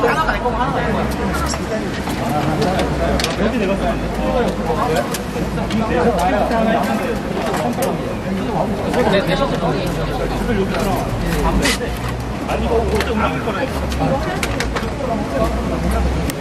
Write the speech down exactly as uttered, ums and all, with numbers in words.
하나가 내 거고 하나가 내 거야. 여기 내가 내, 내 셔츠 정리 있어. 아니, 이거 어제 올라갈 거네.